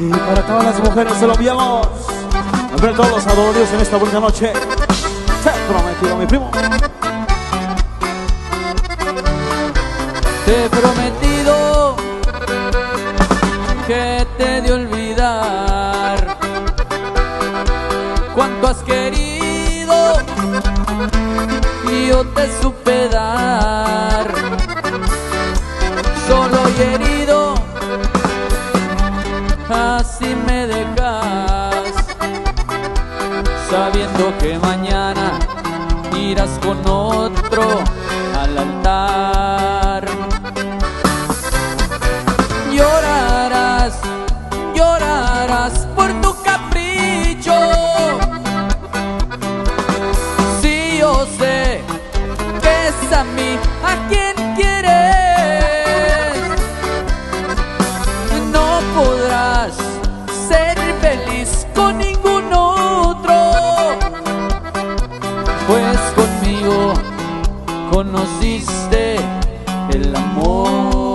Y para todas las mujeres se lo enviamos. Entre todos los adorios en esta bonita noche. Te he prometido, mi primo. Te he prometido que te he de olvidar cuánto has querido y yo te supe dar. Solo y herido, así me dejas, sabiendo que mañana irás con otro al altar. Llorarás, llorarás por tu capricho. Sí, yo sé que es a mí a quien quieres. No podrás ser feliz con ningún otro, pues conmigo conociste el amor.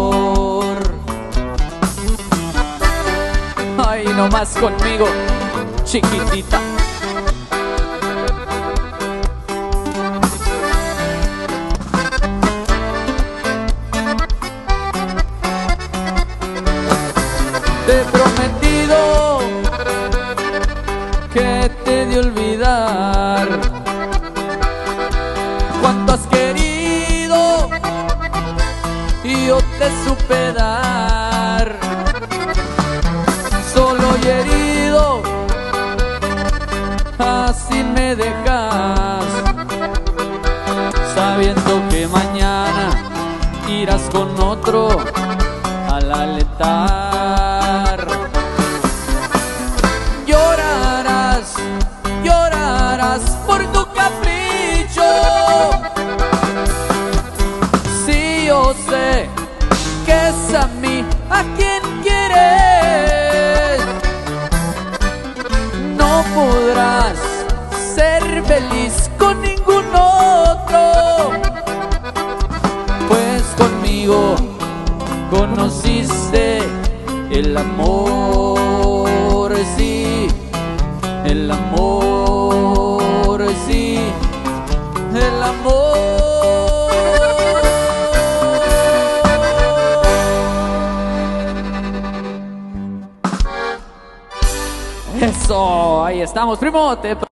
Ay, no más conmigo, chiquitita. Te he prometido que te he de olvidar cuánto has querido y yo te supe dar. Solo y herido, así me dejas, sabiendo que mañana irás con otro al altar. Llorarás, llorarás por tu capricho. Sí, yo sé que es a mí a quien quieres. No podrás ser feliz con ningún otro, pues conmigo conociste el amor, sí, el amor, sí, el amor. Eso, ahí estamos, primo.